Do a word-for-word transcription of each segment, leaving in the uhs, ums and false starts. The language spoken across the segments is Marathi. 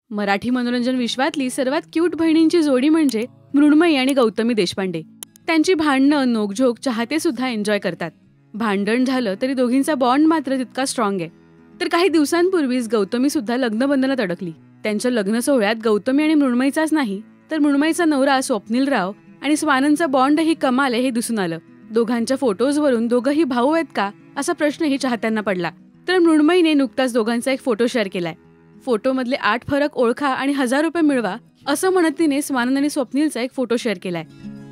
मराठी मनोरंजन विश्वातली सर्वात क्यूट बहिणींची जोडी म्हणजे मृण्मयी आणि गौतमी देशपांडे. त्यांची भांडणं नोकझोक चाहते सुद्धा एन्जॉय करतात. भांडण झालं तरी दोघींचा बॉन्ड मात्र तितका स्ट्रॉंग आहे. तर काही दिवसांपूर्वीच गौतमी सुद्धा लग्नबंधनात अडकली. त्यांच्या लग्न सोहळ्यात गौतमी आणि मृण्मयीचाच नाही तर मृण्मयीचा नवरा स्वप्नील राव आणि स्वानंदचा बॉन्डही कमाल आहे हे दिसून आलं. दोघांच्या फोटोजवरून दोघंही भाऊ आहेत का असा प्रश्नही चाहत्यांना पडला. तर मृण्मयीने नुकताच दोघांचा एक फोटो शेअर केलाय. फोटोमधले आठ फरक ओळखा आणि हजार रुपये मिळवा असं म्हणत तिने स्वानंद आणि स्वप्नीलचा एक फोटो शेअर केलाय.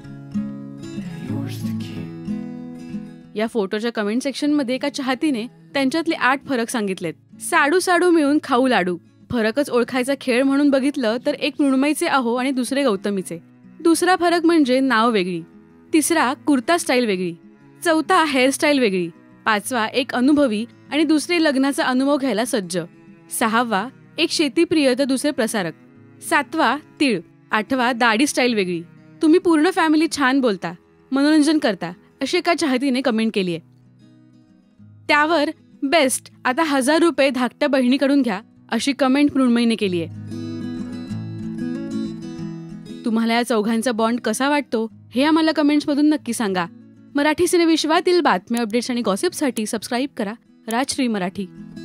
या फोटोच्या कमेंट सेक्शन मध्ये एका चाहतीने त्यांच्यातले आठ फरक सांगितलेत. साडू साडू मिळून खाऊ लाडू. फरकच ओळखायचा खेळ म्हणून बघितलं तर एक मृण्मयीचे आहो आणि दुसरे गौतमीचे. दुसरा फरक म्हणजे नाव वेगळी. तिसरा कुर्ता स्टाईल वेगळी. चौथा हेअरस्टाईल वेगळी. पाचवा एक अनुभवी आणि दुसरे लग्नाचा अनुभव घ्यायला सज्ज. सहावा एक शेतीप्रिय तर दुसरे प्रसारक. सातवा तीळ. आठवा दाढी स्टाईल वेगळी. तुम्ही पूर्ण फॅमिली छान बोलता, मनोरंजन करता अशी एका चाहतीने कमेंट केली आहे. त्यावर बेस्ट, आता हजार रुपये धाकट्या बहिणीकडून घ्या अशी कमेंट मृण्मयीने केली आहे. तुम्हाला या चौघांचा बॉन्ड कसा वाटतो हे आम्हाला कमेंट्समधून नक्की सांगा. मराठी सिनेविश्वातील बातम्या, अपडेट्स आणि गॉसिपसाठी सबस्क्राईब करा राजश्री मराठी.